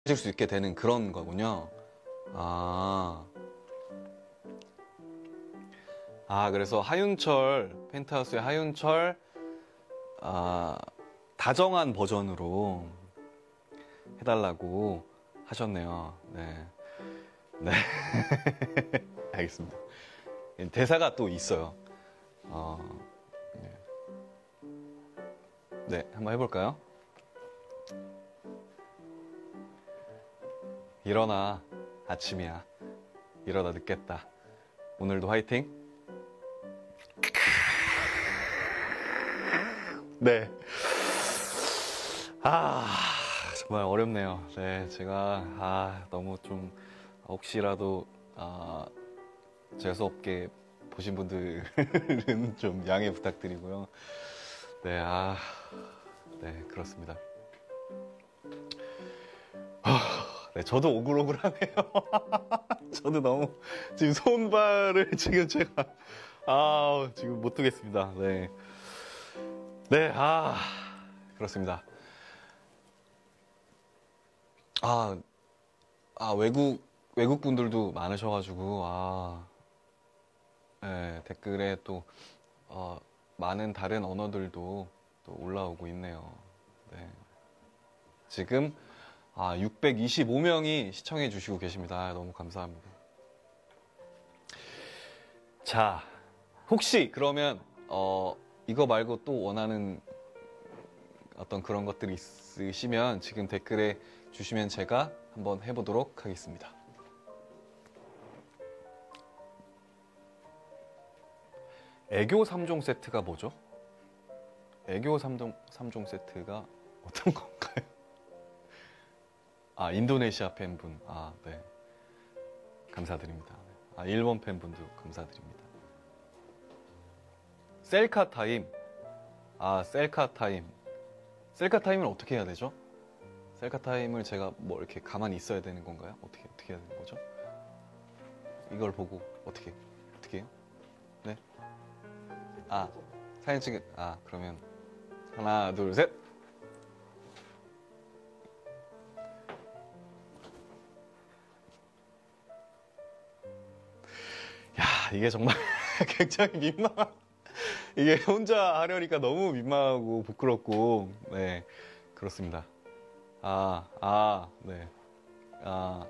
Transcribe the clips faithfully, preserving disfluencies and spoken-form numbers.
해줄 수 있게 되는 그런 거군요. 아, 아 그래서 하윤철, 펜트하우스의 하윤철, 아, 다정한 버전으로 해달라고 하셨네요. 네. 네. 알겠습니다. 대사가 또 있어요. 어, 네. 네, 한번 해볼까요? 일어나, 아침이야. 일어나 늦겠다. 오늘도 화이팅. 네. 아, 정말 어렵네요. 네, 제가, 아, 너무 좀, 혹시라도, 아, 재수없게 보신 분들은 좀 양해 부탁드리고요. 네, 아, 네, 그렇습니다. 네, 저도 오글오글하네요. 저도 너무 지금 손발을 지금 제가 아 지금 못 두겠습니다. 네, 네, 아 그렇습니다. 아, 아 외국 외국 분들도 많으셔가지고 아 네, 댓글에 또 어, 많은 다른 언어들도 또 올라오고 있네요. 네, 지금 아 육백이십오 명이 시청해 주시고 계십니다. 아, 너무 감사합니다. 자, 혹시 그러면 어, 이거 말고 또 원하는 어떤 그런 것들이 있으시면 지금 댓글에 주시면 제가 한번 해보도록 하겠습니다. 애교 삼 종 세트가 뭐죠? 애교 삼 종, 삼 종 세트가 어떤 건가요? 아, 인도네시아 팬분. 아, 네. 감사드립니다. 아, 일본 팬분도 감사드립니다. 셀카 타임. 아, 셀카 타임. 셀카 타임은 어떻게 해야 되죠? 셀카 타임을 제가 뭐 이렇게 가만히 있어야 되는 건가요? 어떻게, 어떻게 해야 되는 거죠? 이걸 보고 어떻게, 어떻게 해요? 네? 아, 사진 찍은, 아, 그러면 하나, 둘, 셋! 야, 이게 정말 굉장히 민망한, 이게 혼자 하려니까 너무 민망하고 부끄럽고, 네, 그렇습니다. 아, 아, 네. 아,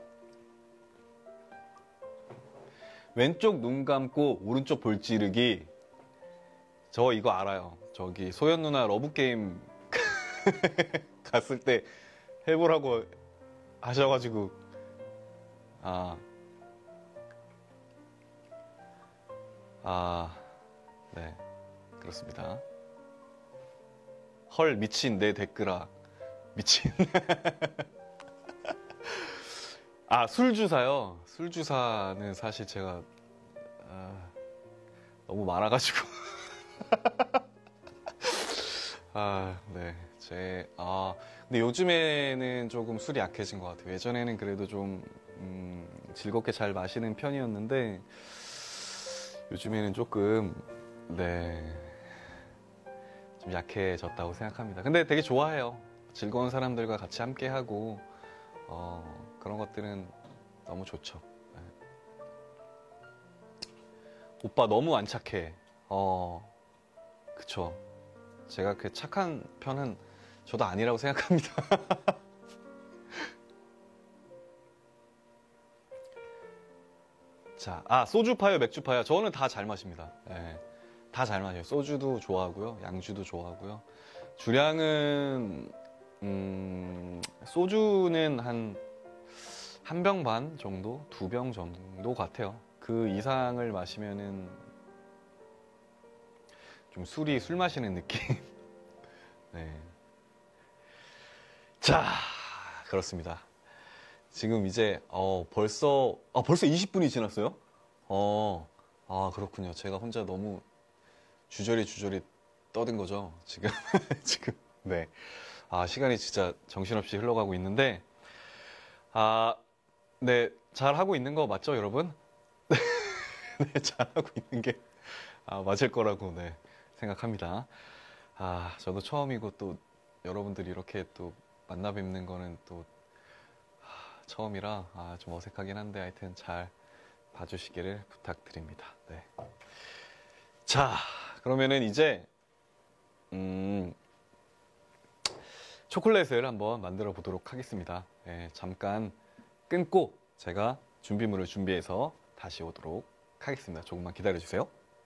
왼쪽 눈 감고 오른쪽 볼 찌르기. 저 이거 알아요. 저기 소연 누나 러브게임 갔을 때 해보라고 하셔가지고, 아, 아, 네. 그렇습니다. 헐, 미친 내 댓글아. 미친. 아, 술주사요. 술주사는 사실 제가, 아, 너무 많아가지고. 아, 네. 제, 아, 근데 요즘에는 조금 술이 약해진 것 같아요. 예전에는 그래도 좀, 음, 즐겁게 잘 마시는 편이었는데, 요즘에는 조금, 네, 좀 약해졌다고 생각합니다. 근데 되게 좋아해요. 즐거운 사람들과 같이 함께하고, 어, 그런 것들은 너무 좋죠. 네. 오빠 너무 안 착해. 어, 그쵸. 제가 그 착한 편은 저도 아니라고 생각합니다. 자, 아, 소주 파요, 맥주 파요. 저는 다 잘 마십니다. 네, 다 잘 마셔요. 소주도 좋아하고요. 양주도 좋아하고요. 주량은, 음, 소주는 한, 한 병 반 정도? 두 병 정도 같아요. 그 이상을 마시면은 좀 술이 술 마시는 느낌? 네. 자, 그렇습니다. 지금 이제, 어, 벌써, 아, 벌써 이십 분이 지났어요? 어, 아, 그렇군요. 제가 혼자 너무 주저리 주저리 떠든 거죠. 지금, 지금. 네. 아, 시간이 진짜 정신없이 흘러가고 있는데, 아, 네. 잘하고 있는 거 맞죠, 여러분? 네, 잘하고 있는 게, 아, 맞을 거라고, 네, 생각합니다. 아, 저도 처음이고 또 여러분들이 이렇게 또 만나 뵙는 거는 또 처음이라 아, 좀 어색하긴 한데 하여튼 잘 봐주시기를 부탁드립니다. 네. 자, 그러면은 이제 음, 초콜릿을 한번 만들어 보도록 하겠습니다. 네, 잠깐 끊고 제가 준비물을 준비해서 다시 오도록 하겠습니다. 조금만 기다려 주세요.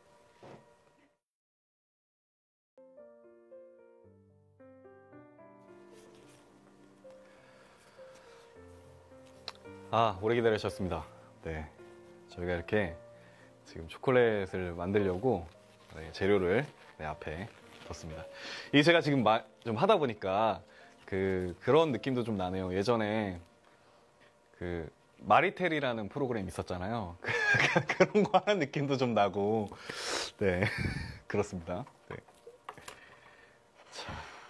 아, 오래 기다리셨습니다. 네, 저희가 이렇게 지금 초콜릿을 만들려고 네, 재료를 네, 앞에 뒀습니다. 이게 제가 지금 마, 좀 하다 보니까 그 그런 느낌도 좀 나네요. 예전에 그 마리텔이라는 프로그램 있었잖아요. 그런 거 하는 느낌도 좀 나고, 네, 그렇습니다. 네. 자.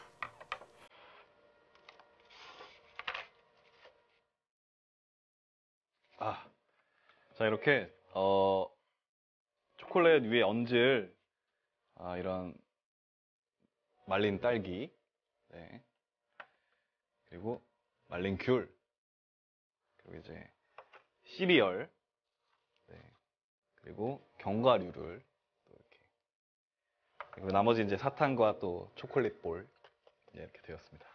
아, 자 이렇게 어, 초콜릿 위에 얹을 아, 이런 말린 딸기, 네, 그리고 말린 귤, 그리고 이제 시리얼, 네, 그리고 견과류를 또 이렇게, 그리고 나머지 이제 사탕과 또 초콜릿 볼 네, 이렇게 되었습니다.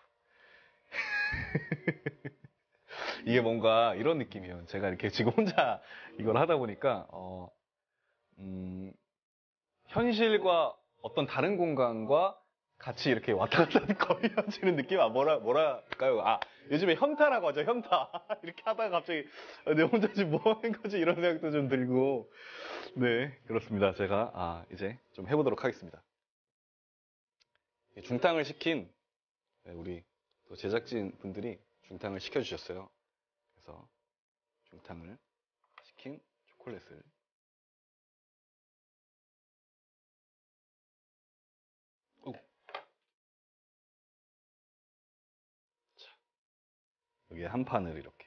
이게 뭔가 이런 느낌이에요. 제가 이렇게 지금 혼자 이걸 하다 보니까 어, 음, 현실과 어떤 다른 공간과 같이 이렇게 왔다 갔다 거리어지는 느낌? 아, 뭐라, 뭐랄까요? 아, 요즘에 현타라고 하죠, 현타. 이렇게 하다가 갑자기, 내 혼자 지금 뭐 하는 거지? 이런 생각도 좀 들고. 네, 그렇습니다. 제가, 아, 이제 좀 해보도록 하겠습니다. 중탕을 시킨, 네, 우리 또 제작진 분들이 중탕을 시켜주셨어요. 그래서 중탕을 시킨 초콜릿을. 오, 여기에 한 판을 이렇게.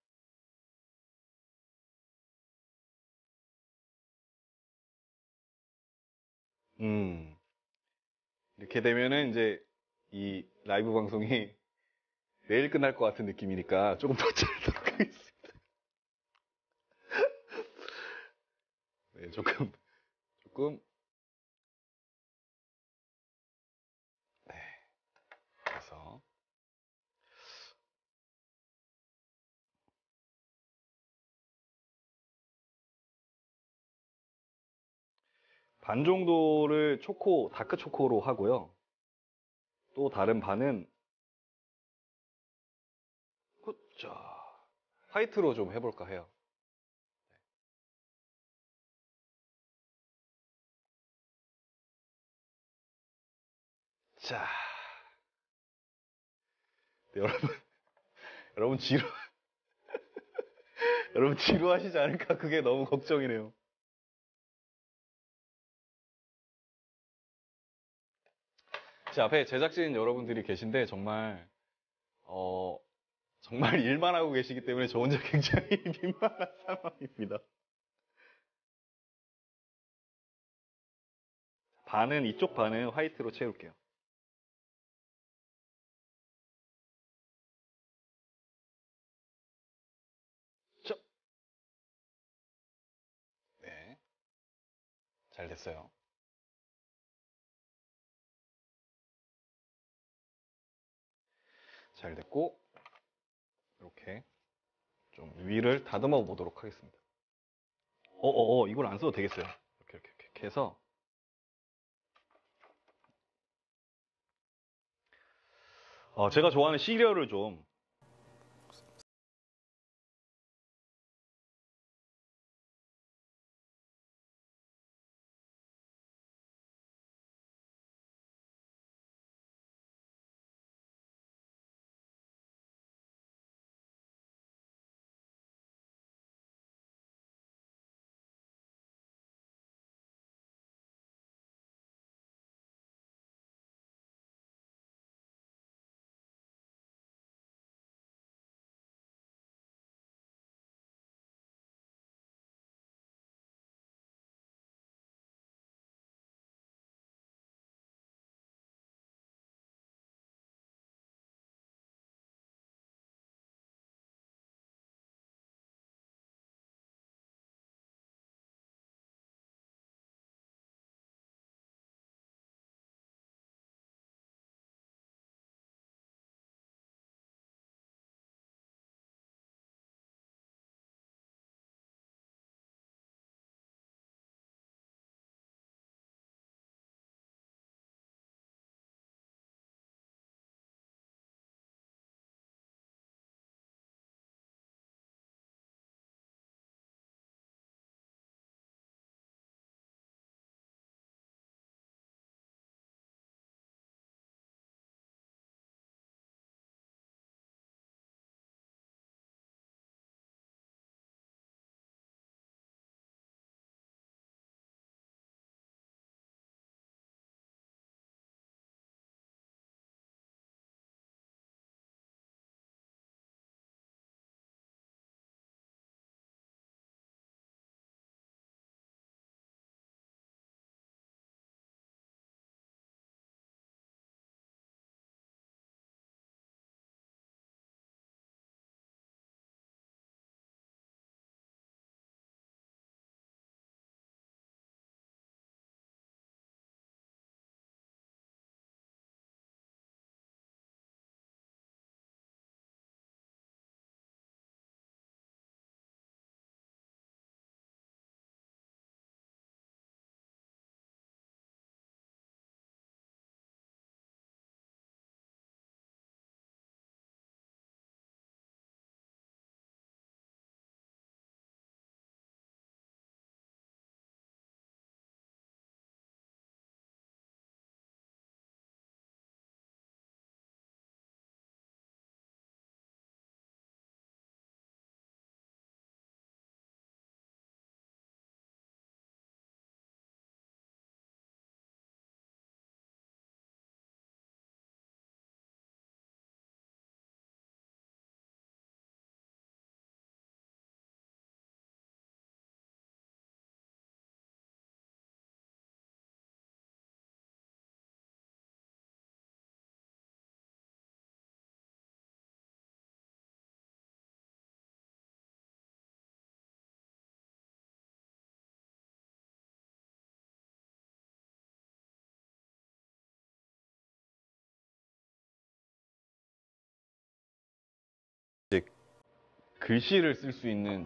음, 이렇게 되면은 이제 이 라이브 방송이 내일 끝날 것 같은 느낌이니까 조금 더 짧도록 하겠습니다. 네, 조금, 조금, 네, 그래서 반 정도를 초코, 다크 초코로 하고요. 또 다른 반은, 자, 화이트로 좀 해볼까 해요. 자, 네, 여러분, 여러분 지루, 여러분 지루하시지 않을까? 그게 너무 걱정이네요. 제 앞에 제작진 여러분들이 계신데 정말, 어, 정말 일만 하고 계시기 때문에 저 혼자 굉장히 민망한 상황입니다. 반은, 이쪽 반은 화이트로 채울게요. 저, 네, 잘 됐어요. 잘 됐고, 이렇게 좀 위를 다듬어 보도록 하겠습니다. 어어어, 이걸 안 써도 되겠어요. 이렇게, 이렇게, 이렇게 해서, 어, 제가 좋아하는 시리얼을 좀 글씨를 쓸 수 있는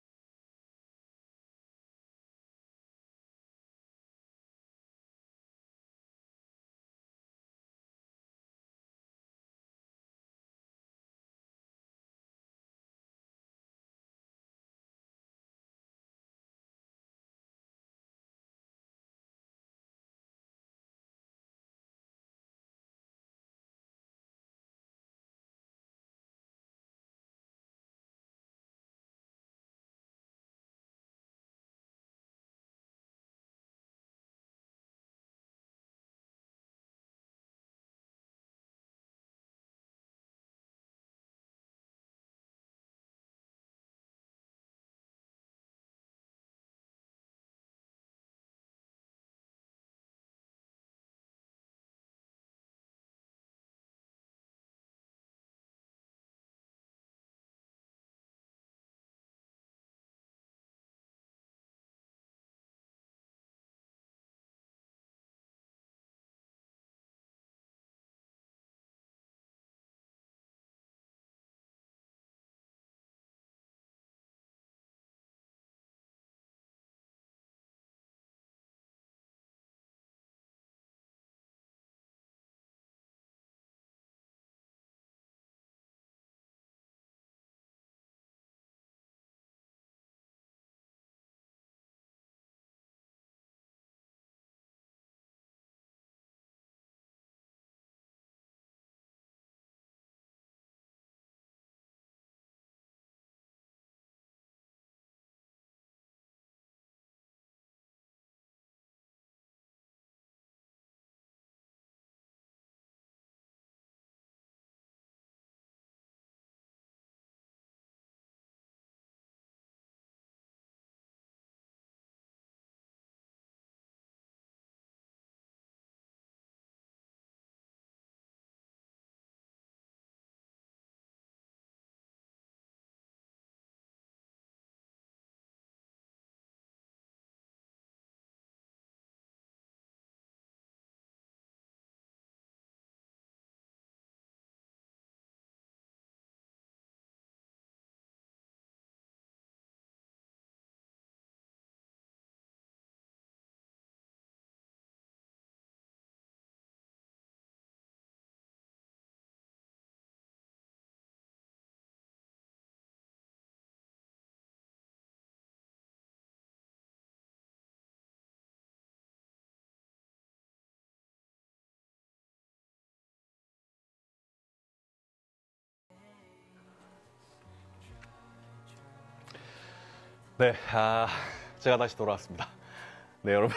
네, 아, 제가 다시 돌아왔습니다. 네, 여러분.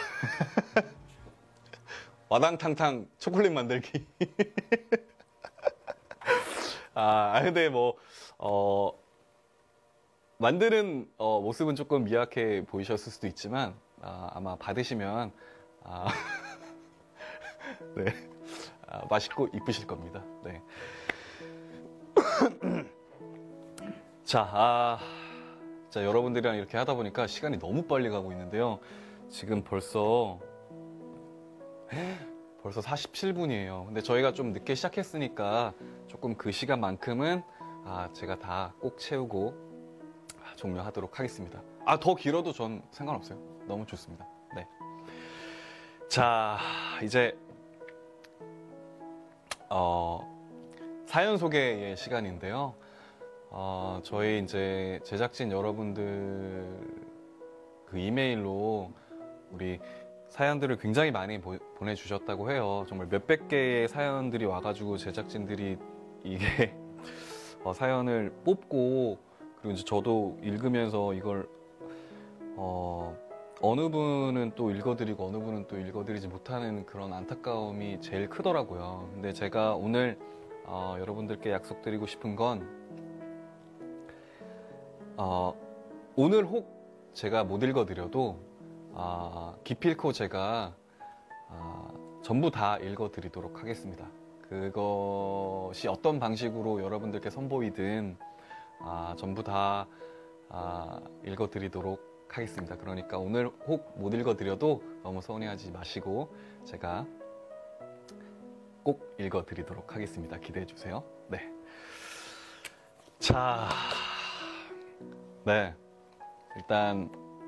와당탕탕 초콜릿 만들기. 아, 근데 뭐, 어, 만드는 어, 모습은 조금 미약해 보이셨을 수도 있지만, 아, 아마 받으시면, 아, 네, 아, 맛있고 이쁘실 겁니다. 네. 자, 아, 자, 여러분들이랑 이렇게 하다 보니까 시간이 너무 빨리 가고 있는데요. 지금 벌써, 벌써 사십칠 분이에요. 근데 저희가 좀 늦게 시작했으니까 조금 그 시간만큼은 아, 제가 다 꼭 채우고 종료하도록 하겠습니다. 아, 더 길어도 전 상관없어요. 너무 좋습니다. 네. 자, 이제, 어, 사연 소개의 시간인데요. 어, 저희 이제 제작진 여러분들 그 이메일로 우리 사연들을 굉장히 많이 보, 보내주셨다고 해요. 정말 몇백 개의 사연들이 와가지고 제작진들이 이게 어, 사연을 뽑고 그리고 이제 저도 읽으면서 이걸 어, 어느 분은 또 읽어드리고 어느 분은 또 읽어드리지 못하는 그런 안타까움이 제일 크더라고요. 근데 제가 오늘 어, 여러분들께 약속드리고 싶은 건 어, 오늘 혹 제가 못 읽어드려도 어, 기필코 제가 어, 전부 다 읽어드리도록 하겠습니다. 그것이 어떤 방식으로 여러분들께 선보이든 아, 전부 다 아, 읽어드리도록 하겠습니다. 그러니까 오늘 혹 못 읽어드려도 너무 서운해하지 마시고 제가 꼭 읽어드리도록 하겠습니다. 기대해주세요. 네. 자, 네, 일단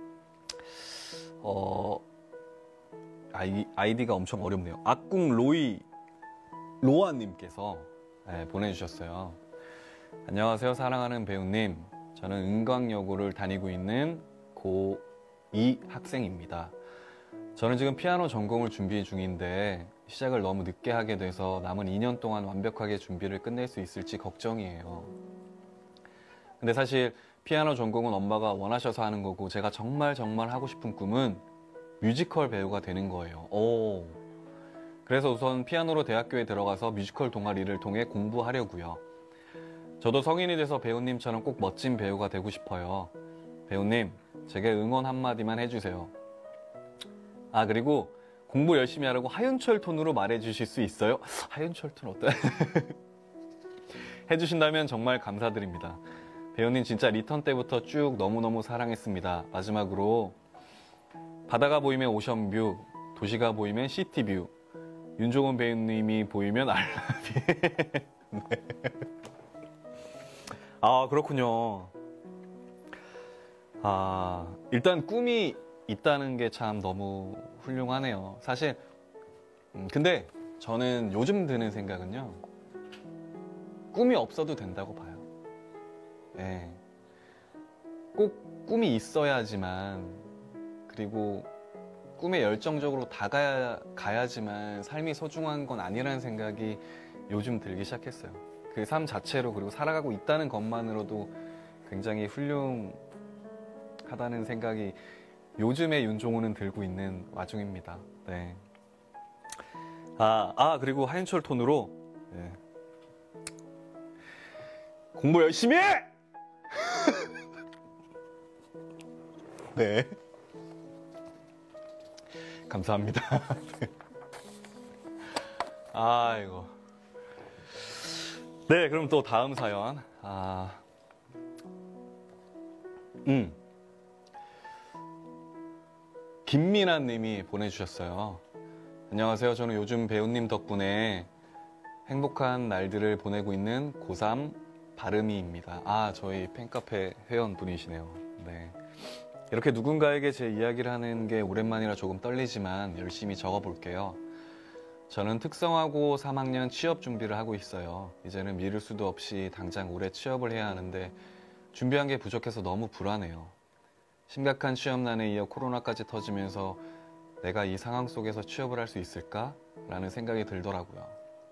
어 아이, 아이디가 엄청 어렵네요. 악궁 로이 로아님께서 네, 보내주셨어요. 안녕하세요, 사랑하는 배우님. 저는 은광여고를 다니고 있는 고이 학생입니다. 저는 지금 피아노 전공을 준비 중인데 시작을 너무 늦게 하게 돼서 남은 이 년 동안 완벽하게 준비를 끝낼 수 있을지 걱정이에요. 근데 사실 피아노 전공은 엄마가 원하셔서 하는 거고, 제가 정말 정말 하고 싶은 꿈은 뮤지컬 배우가 되는 거예요. 오. 그래서 우선 피아노로 대학교에 들어가서 뮤지컬 동아리를 통해 공부하려고요. 저도 성인이 돼서 배우님처럼 꼭 멋진 배우가 되고 싶어요. 배우님, 제게 응원 한마디만 해주세요. 아, 그리고 공부 열심히 하라고 하윤철 톤으로 말해주실 수 있어요? 하윤철 톤 어때? 해주신다면 정말 감사드립니다. 배우님 진짜 리턴 때부터 쭉 너무너무 사랑했습니다. 마지막으로 바다가 보이면 오션뷰, 도시가 보이면 시티뷰, 윤종은 배우님이 보이면 알라뷰. 네. 아, 그렇군요. 아, 일단 꿈이 있다는 게 참 너무 훌륭하네요. 사실 음, 근데 저는 요즘 드는 생각은요, 꿈이 없어도 된다고 봐요. 예. 꼭 꿈이 있어야지만, 그리고 꿈에 열정적으로 다가야 가야지만 삶이 소중한 건 아니라는 생각이 요즘 들기 시작했어요. 그 삶 자체로, 그리고 살아가고 있다는 것만으로도 굉장히 훌륭하다는 생각이 요즘에 윤종호는 들고 있는 와중입니다. 네. 아, 아 그리고 하윤철 톤으로 네. 공부 열심히 해! 네. 감사합니다. 네. 아이고. 네, 그럼 또 다음 사연. 아, 음. 김민아 님이 보내주셨어요. 안녕하세요. 저는 요즘 배우님 덕분에 행복한 날들을 보내고 있는 고삼 바르미입니다. 아, 저희 팬카페 회원분이시네요. 네. 이렇게 누군가에게 제 이야기를 하는 게 오랜만이라 조금 떨리지만 열심히 적어볼게요. 저는 특성화고 삼 학년 취업 준비를 하고 있어요. 이제는 미룰 수도 없이 당장 올해 취업을 해야 하는데 준비한 게 부족해서 너무 불안해요. 심각한 취업난에 이어 코로나까지 터지면서 내가 이 상황 속에서 취업을 할 수 있을까? 라는 생각이 들더라고요.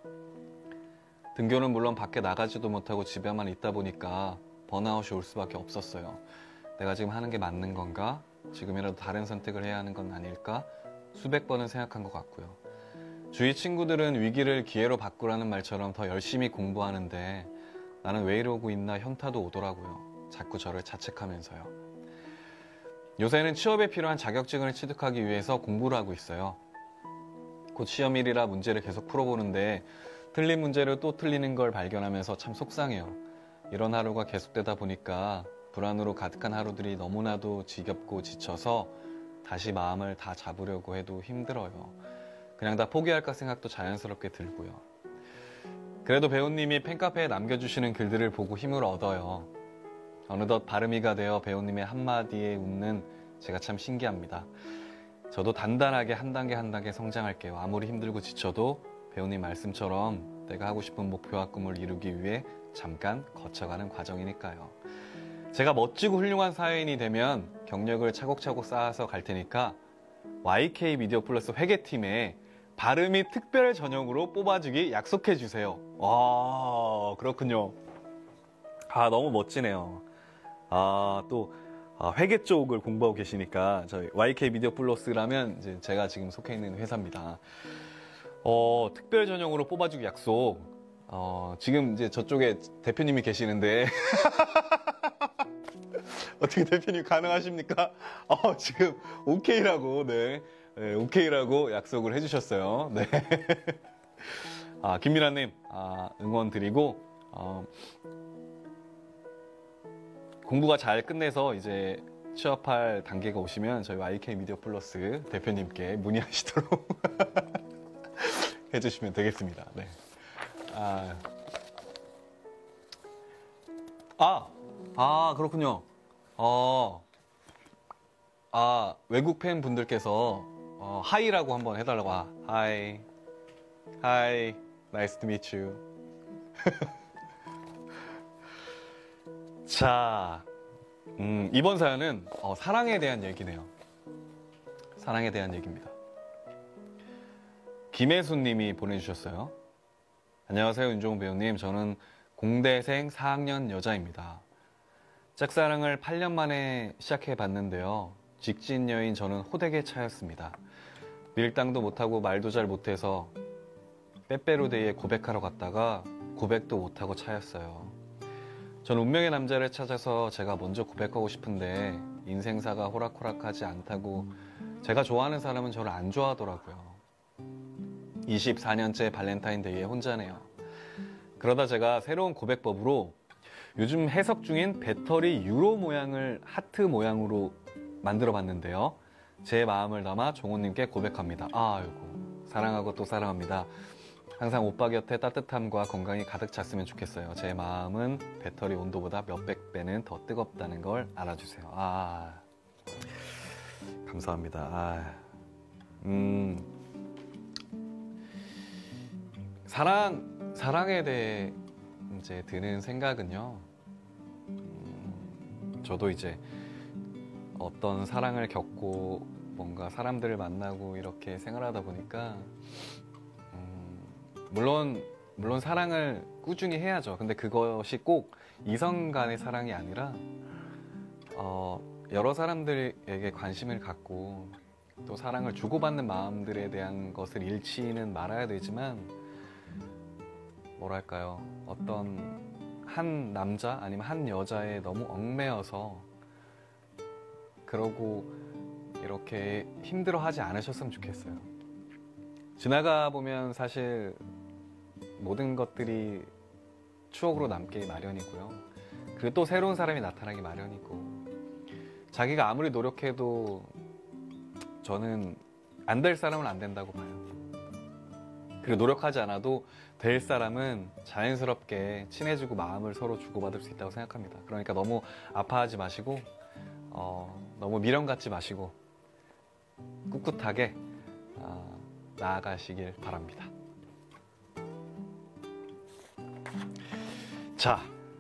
등교는 물론 밖에 나가지도 못하고 집에만 있다 보니까 번아웃이 올 수밖에 없었어요. 내가 지금 하는 게 맞는 건가? 지금이라도 다른 선택을 해야 하는 건 아닐까? 수백 번은 생각한 것 같고요. 주위 친구들은 위기를 기회로 바꾸라는 말처럼 더 열심히 공부하는데 나는 왜 이러고 있나 현타도 오더라고요. 자꾸 저를 자책하면서요. 요새는 취업에 필요한 자격증을 취득하기 위해서 공부를 하고 있어요. 곧 시험일이라 문제를 계속 풀어보는데 틀린 문제를 또 틀리는 걸 발견하면서 참 속상해요. 이런 하루가 계속되다 보니까 불안으로 가득한 하루들이 너무나도 지겹고 지쳐서 다시 마음을 다 잡으려고 해도 힘들어요. 그냥 다 포기할까 생각도 자연스럽게 들고요. 그래도 배우님이 팬카페에 남겨주시는 글들을 보고 힘을 얻어요. 어느덧 바르미가 되어 배우님의 한마디에 웃는 제가 참 신기합니다. 저도 단단하게 한 단계 한 단계 성장할게요. 아무리 힘들고 지쳐도 배우님 말씀처럼 내가 하고 싶은 목표와 꿈을 이루기 위해 잠깐 거쳐가는 과정이니까요. 제가 멋지고 훌륭한 사회인이 되면 경력을 차곡차곡 쌓아서 갈 테니까 와이케이 미디어 플러스 회계팀에 바르미 특별 전형으로 뽑아주기 약속해 주세요. 와, 그렇군요. 아, 너무 멋지네요. 아, 또 아, 회계 쪽을 공부하고 계시니까 저희 와이케이 미디어 플러스라면 이제 제가 지금 속해 있는 회사입니다. 어, 특별 전형으로 뽑아주기 약속. 어, 지금 이제 저쪽에 대표님이 계시는데 어떻게 대표님 가능하십니까? 어, 지금 오케이라고 네, 네 오케이라고 약속을 해주셨어요. 네. 아, 김민아님 아, 응원 드리고 어, 공부가 잘 끝내서 이제 취업할 단계가 오시면 저희 와이케이 미디어 플러스 대표님께 문의하시도록 해주시면 되겠습니다. 네. 아, 아, 아, 그렇군요. 어, 아, 외국 팬분들께서 어, 하이라고 한번 해달라고. 아, 하이. 하이. Nice to meet you. 자, 음, 이번 사연은 어, 사랑에 대한 얘기네요. 사랑에 대한 얘기입니다. 김혜수 님이 보내주셨어요. 안녕하세요, 윤종훈 배우님. 저는 공대생 사 학년 여자입니다. 짝사랑을 팔 년 만에 시작해 봤는데요. 직진 여인 저는 호되게 차였습니다. 밀당도 못하고 말도 잘 못해서 빼빼로데이에 고백하러 갔다가 고백도 못하고 차였어요. 전 운명의 남자를 찾아서 제가 먼저 고백하고 싶은데 인생사가 호락호락하지 않다고 제가 좋아하는 사람은 저를 안 좋아하더라고요. 이십사 년째 발렌타인데이에 혼자네요. 그러다 제가 새로운 고백법으로 요즘 해석 중인 배터리 유로 모양을 하트 모양으로 만들어 봤는데요. 제 마음을 담아 종호님께 고백합니다. 아이고, 사랑하고 또 사랑합니다. 항상 오빠 곁에 따뜻함과 건강이 가득 찼으면 좋겠어요. 제 마음은 배터리 온도보다 몇백 배는 더 뜨겁다는 걸 알아주세요. 아, 감사합니다. 아, 음, 사랑, 사랑에 대해 이제 드는 생각은요. 음, 저도 이제 어떤 사랑을 겪고 뭔가 사람들을 만나고 이렇게 생활하다 보니까 음, 물론 물론 사랑을 꾸준히 해야죠. 근데 그것이 꼭 이성 간의 사랑이 아니라 어, 여러 사람들에게 관심을 갖고 또 사랑을 주고받는 마음들에 대한 것을 잃지는 말아야 되지만 뭐랄까요, 어떤 한 남자 아니면 한 여자에 너무 얽매여서 그러고 이렇게 힘들어하지 않으셨으면 좋겠어요. 지나가 보면 사실 모든 것들이 추억으로 남기 마련이고요. 그리고 또 새로운 사람이 나타나기 마련이고, 자기가 아무리 노력해도 저는 안 될 사람은 안 된다고 봐요. 그리고 노력하지 않아도 될 사람은 자연스럽게 친해지고 마음을 서로 주고받을 수 있다고 생각합니다. 그러니까 너무 아파하지 마시고 어, 너무 미련 갖지 마시고 꿋꿋하게 어, 나아가시길 바랍니다. 자,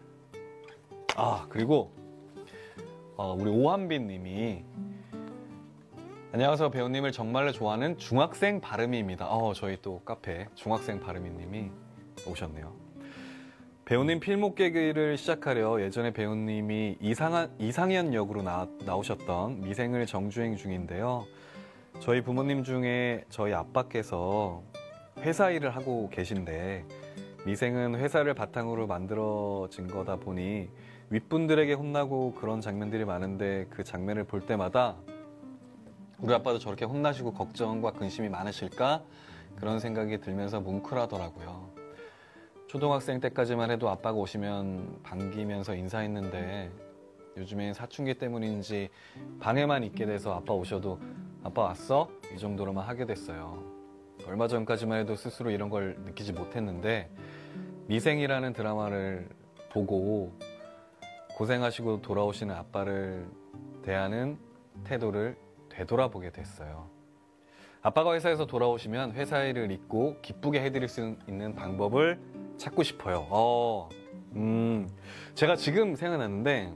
아 그리고 어, 우리 오한빈 님이 안녕하세요, 배우님을 정말로 좋아하는 중학생 바르미입니다. 어, 저희 또 카페 중학생 바르미 님이 오셨네요. 배우님 필목 깨기를 시작하려 예전에 배우님이 이상한, 이상현 역으로 나, 나오셨던 미생을 정주행 중인데요. 저희 부모님 중에 저희 아빠께서 회사 일을 하고 계신데 미생은 회사를 바탕으로 만들어진 거다 보니 윗분들에게 혼나고 그런 장면들이 많은데 그 장면을 볼 때마다 우리 아빠도 저렇게 혼나시고 걱정과 근심이 많으실까? 그런 생각이 들면서 뭉클하더라고요. 초등학생 때까지만 해도 아빠가 오시면 반기면서 인사했는데 요즘엔 사춘기 때문인지 방에만 있게 돼서 아빠 오셔도 아빠 왔어? 이 정도로만 하게 됐어요. 얼마 전까지만 해도 스스로 이런 걸 느끼지 못했는데 미생이라는 드라마를 보고 고생하시고 돌아오시는 아빠를 대하는 태도를 되돌아보게 됐어요. 아빠가 회사에서 돌아오시면 회사 일을 잊고 기쁘게 해드릴 수 있는 방법을 찾고 싶어요. 어, 음, 제가 지금 생각났는데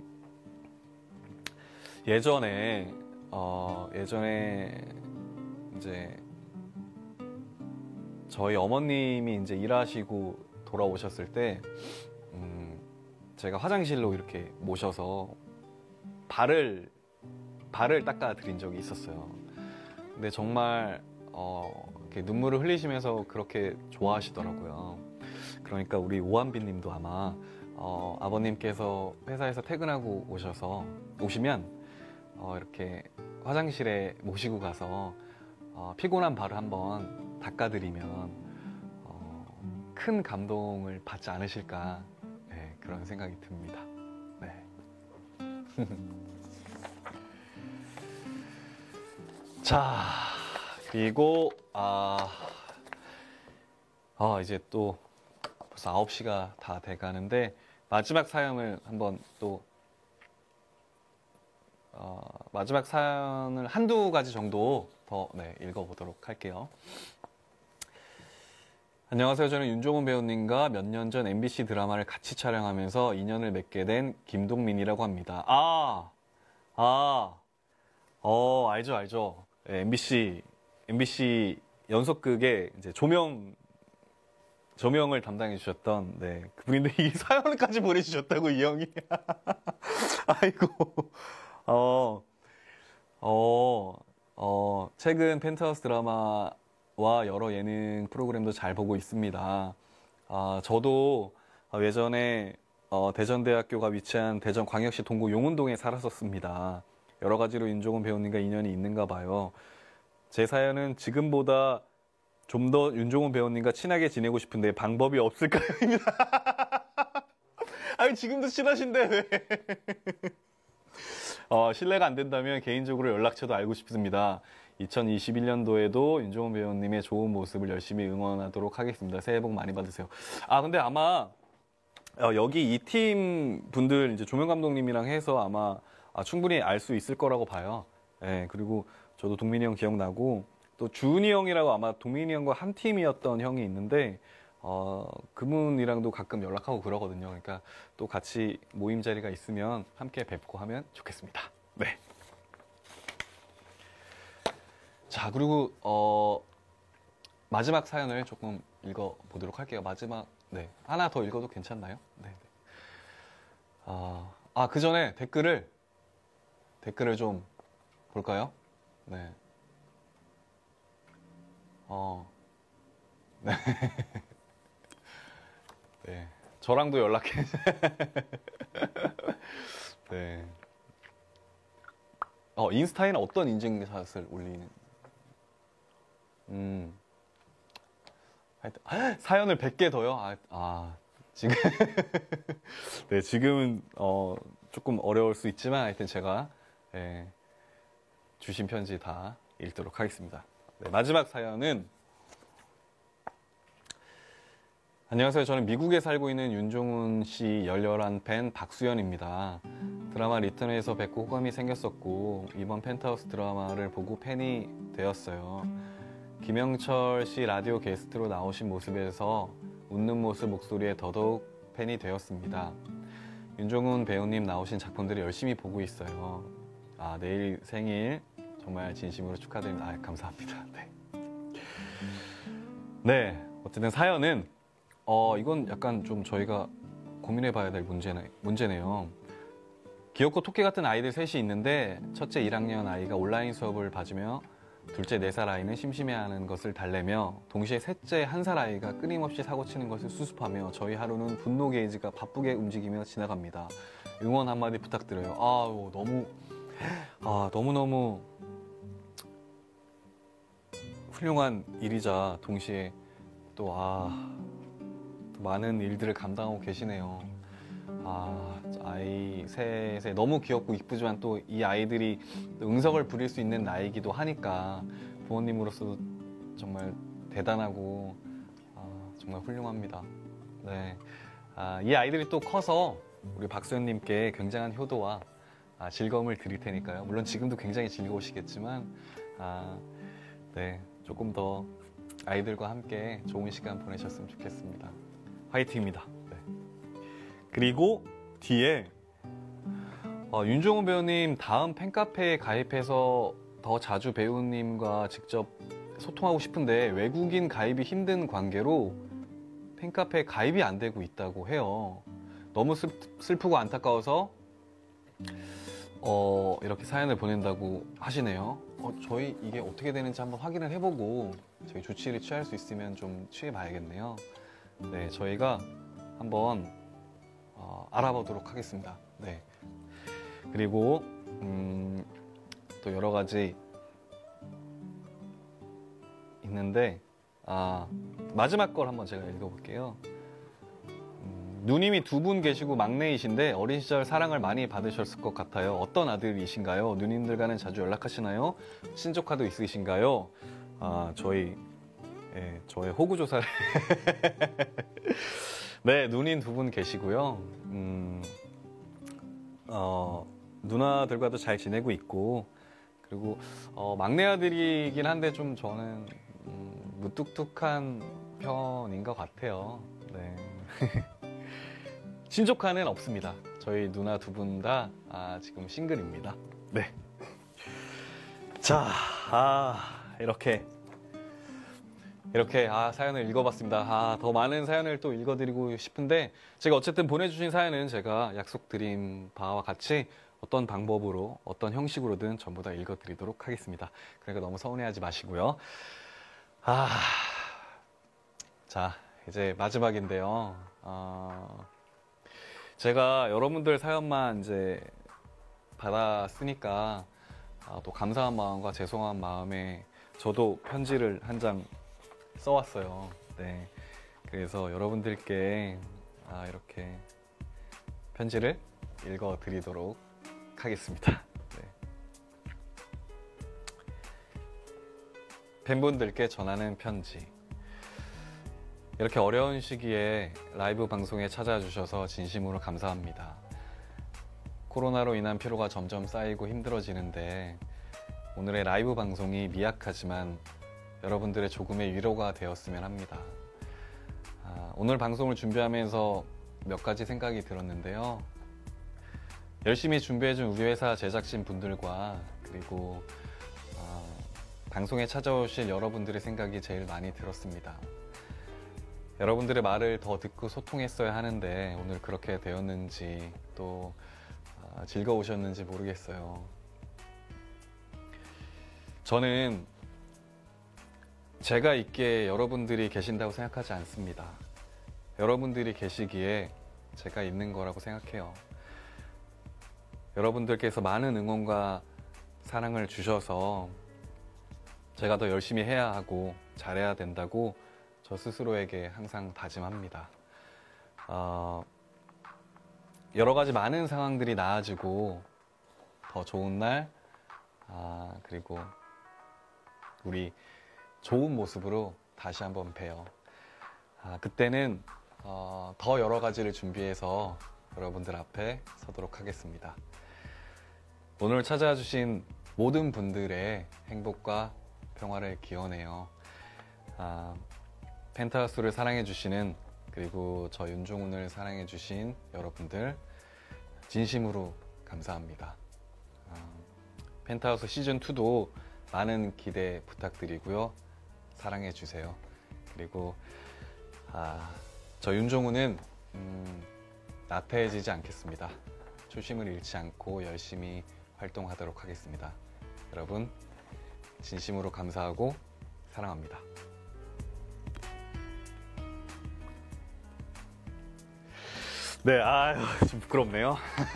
예전에 어, 예전에 이제 저희 어머님이 이제 일하시고 돌아오셨을 때 음, 제가 화장실로 이렇게 모셔서 발을 발을 닦아 드린 적이 있었어요. 근데 정말 어, 이렇게 눈물을 흘리시면서 그렇게 좋아하시더라고요. 그러니까 우리 오한빈 님도 아마 어, 아버님께서 회사에서 퇴근하고 오셔서 오시면 어, 이렇게 화장실에 모시고 가서 어, 피곤한 발을 한번 닦아드리면 어, 큰 감동을 받지 않으실까, 네, 그런 생각이 듭니다. 네. 자, 그리고 아, 아 이제 또 벌써 아홉 시가 다 돼가는데 마지막 사연을 한번 또 마지막 사연을 한두 가지 정도 더 네, 읽어보도록 할게요. 안녕하세요. 저는 윤종훈 배우님과 몇 년 전 엠비씨 드라마를 같이 촬영하면서 인연을 맺게 된 김동민이라고 합니다. 아, 아, 어, 알죠, 알죠. 네, 엠비씨, 엠비씨 연속극에 이제 조명, 조명을 담당해 주셨던, 네, 그분인데 이 사연까지 보내주셨다고, 이 형이. 아이고, 어, 어, 어, 최근 펜트하우스 드라마와 여러 예능 프로그램도 잘 보고 있습니다. 아, 저도 예전에 어, 대전대학교가 위치한 대전광역시 동구 용운동에 살았었습니다. 여러 가지로 윤종훈 배우님과 인연이 있는가 봐요. 제 사연은 지금보다 좀 더 윤종훈 배우님과 친하게 지내고 싶은데 방법이 없을까요?입니다. 아니, 지금도 친하신데 왜? 어, 신뢰가 안 된다면 개인적으로 연락처도 알고 싶습니다. 이천이십일 년도에도 윤종훈 배우님의 좋은 모습을 열심히 응원하도록 하겠습니다. 새해 복 많이 받으세요. 아, 근데 아마 어, 여기 이 팀 분들 이제 조명 감독님이랑 해서 아마 아, 충분히 알 수 있을 거라고 봐요. 예, 그리고 저도 동민이 형 기억나고 또 주은이 형이라고 아마 동민이 형과 한 팀이었던 형이 있는데 어, 그분이랑도 가끔 연락하고 그러거든요. 그러니까 또 같이 모임 자리가 있으면 함께 뵙고 하면 좋겠습니다. 네. 자, 그리고 어, 마지막 사연을 조금 읽어보도록 할게요. 마지막, 네. 하나 더 읽어도 괜찮나요? 네. 아, 아, 그 전에 댓글을, 댓글을 좀 볼까요? 네. 어, 네. 네. 저랑도 연락해. 네. 어, 인스타에는 어떤 인증샷을 올리는? 음. 하여튼, 사연을 백 개 더요? 아, 아 지금. 네, 지금은, 어, 조금 어려울 수 있지만, 하여튼 제가, 예, 주신 편지 다 읽도록 하겠습니다. 네, 마지막 사연은, 안녕하세요. 저는 미국에 살고 있는 윤종훈 씨 열렬한 팬 박수연입니다. 드라마 리턴에서 뵙고 호감이 생겼었고 이번 펜트하우스 드라마를 보고 팬이 되었어요. 김영철 씨 라디오 게스트로 나오신 모습에서 웃는 모습 목소리에 더더욱 팬이 되었습니다. 윤종훈 배우님 나오신 작품들을 열심히 보고 있어요. 아, 내일 생일 정말 진심으로 축하드립니다. 아, 감사합니다. 네. 네, 어쨌든 사연은 어, 이건 약간 좀 저희가 고민해 봐야 될 문제네, 문제네요. 귀엽고 토끼 같은 아이들 셋이 있는데 첫째 일 학년 아이가 온라인 수업을 봐주며 둘째 네 살 아이는 심심해하는 것을 달래며 동시에 셋째 한 살 아이가 끊임없이 사고치는 것을 수습하며 저희 하루는 분노 게이지가 바쁘게 움직이며 지나갑니다. 응원 한마디 부탁드려요. 아우, 너무 아, 너무너무 훌륭한 일이자 동시에 또 아, 많은 일들을 감당하고 계시네요. 아, 아이 셋에 너무 귀엽고 이쁘지만 또 이 아이들이 응석을 부릴 수 있는 나이기도 하니까 부모님으로서도 정말 대단하고 아, 정말 훌륭합니다. 네, 아, 이 아이들이 또 커서 우리 박수현님께 굉장한 효도와 아, 즐거움을 드릴 테니까요. 물론 지금도 굉장히 즐거우시겠지만 아, 네, 조금 더 아이들과 함께 좋은 시간 보내셨으면 좋겠습니다. 화이팅입니다. 네. 그리고 뒤에 어, 윤종훈 배우님 다음 팬카페에 가입해서 더 자주 배우님과 직접 소통하고 싶은데 외국인 가입이 힘든 관계로 팬카페에 가입이 안 되고 있다고 해요. 너무 슬, 슬프고 안타까워서 어, 이렇게 사연을 보낸다고 하시네요. 어, 저희 이게 어떻게 되는지 한번 확인을 해보고 저희 조치를 취할 수 있으면 좀 취해봐야겠네요. 네, 저희가 한번 어, 알아보도록 하겠습니다. 네. 그리고 음, 또 여러 가지 있는데 아, 마지막 걸 한번 제가 읽어볼게요. 음, 누님이 두 분 계시고 막내이신데 어린 시절 사랑을 많이 받으셨을 것 같아요. 어떤 아들이신가요? 누님들과는 자주 연락하시나요? 친조카도 있으신가요? 아, 저희 예, 저의 호구 조사를 네, 누님 두 분 계시고요. 음, 어, 누나들과도 잘 지내고 있고, 그리고 어, 막내 아들이긴 한데 좀 저는 음, 무뚝뚝한 편인 것 같아요. 네. 친조카는 없습니다. 저희 누나 두 분 다 아, 지금 싱글입니다. 네. 자, 아, 이렇게 이렇게 아, 사연을 읽어봤습니다. 아, 더 많은 사연을 또 읽어드리고 싶은데 제가 어쨌든 보내주신 사연은 제가 약속드린 바와 같이 어떤 방법으로 어떤 형식으로든 전부 다 읽어드리도록 하겠습니다. 그러니까 너무 서운해하지 마시고요. 아, 자, 이제 마지막인데요. 어, 제가 여러분들 사연만 이제 받았으니까 아, 또 감사한 마음과 죄송한 마음에 저도 편지를 한 장 써왔어요. 네. 그래서 여러분들께 아, 이렇게 편지를 읽어드리도록 하겠습니다. 네. 팬분들께 전하는 편지. 이렇게 어려운 시기에 라이브 방송에 찾아와 주셔서 진심으로 감사합니다. 코로나로 인한 피로가 점점 쌓이고 힘들어지는데 오늘의 라이브 방송이 미약하지만 여러분들의 조금의 위로가 되었으면 합니다. 아, 오늘 방송을 준비하면서 몇 가지 생각이 들었는데요. 열심히 준비해준 우리 회사 제작진 분들과 그리고 어, 방송에 찾아오실 여러분들의 생각이 제일 많이 들었습니다. 여러분들의 말을 더 듣고 소통했어야 하는데 오늘 그렇게 되었는지 또 어, 즐거우셨는지 모르겠어요. 저는 제가 있기에 여러분들이 계신다고 생각하지 않습니다. 여러분들이 계시기에 제가 있는 거라고 생각해요. 여러분들께서 많은 응원과 사랑을 주셔서 제가 더 열심히 해야 하고 잘해야 된다고 저 스스로에게 항상 다짐합니다. 어, 여러 가지 많은 상황들이 나아지고 더 좋은 날, 아, 그리고 우리 좋은 모습으로 다시 한번 봬요. 아, 그때는 어, 더 여러 가지를 준비해서 여러분들 앞에 서도록 하겠습니다. 오늘 찾아와 주신 모든 분들의 행복과 평화를 기원해요. 아, 펜트하우스를 사랑해 주시는 그리고 저 윤종훈을 사랑해 주신 여러분들 진심으로 감사합니다. 아, 펜트하우스 시즌이도 많은 기대 부탁드리고요. 사랑해 주세요. 그리고 아, 저 윤종훈은 음, 나태해지지 않겠습니다. 초심을 잃지 않고 열심히 활동하도록 하겠습니다. 여러분 진심으로 감사하고 사랑합니다. 네, 아유, 좀 부끄럽네요.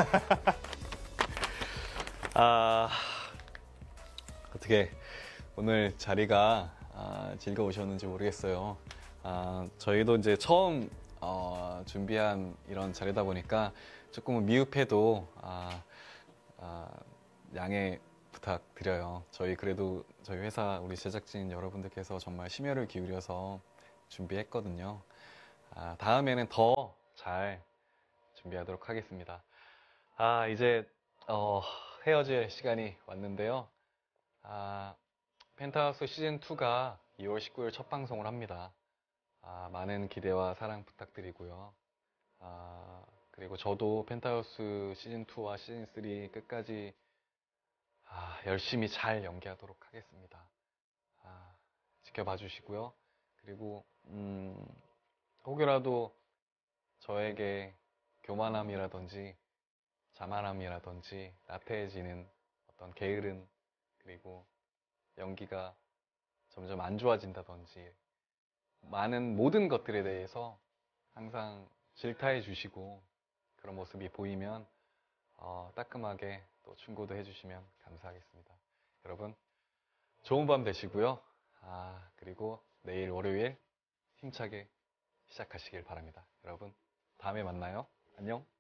아, 어떻게 오늘 자리가 아, 즐거우셨는지 모르겠어요. 아, 저희도 이제 처음 어, 준비한 이런 자리다 보니까 조금은 미흡해도 아, 아, 양해 부탁드려요. 저희 그래도 저희 회사 우리 제작진 여러분들께서 정말 심혈을 기울여서 준비했거든요. 아, 다음에는 더 잘 준비하도록 하겠습니다. 아, 이제 어, 헤어질 시간이 왔는데요. 아, 펜트하우스 시즌이가 이월 십구일 첫 방송을 합니다. 아, 많은 기대와 사랑 부탁드리고요. 아, 그리고 저도 펜트하우스 시즌이와 시즌삼 끝까지 아, 열심히 잘 연기하도록 하겠습니다. 아, 지켜봐 주시고요. 그리고 음, 혹여라도 저에게 교만함이라든지 자만함이라든지 나태해지는 어떤 게으른 그리고 연기가 점점 안 좋아진다든지 많은 모든 것들에 대해서 항상 질타해 주시고 그런 모습이 보이면 어, 따끔하게 또 충고도 해주시면 감사하겠습니다. 여러분 좋은 밤 되시고요. 아, 그리고 내일 월요일 힘차게 시작하시길 바랍니다. 여러분 다음에 만나요. 안녕.